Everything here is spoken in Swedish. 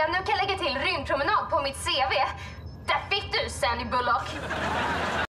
nu kan jag lägga till rymdpromenad på mitt CV. Där fick du, Sandy Bullock.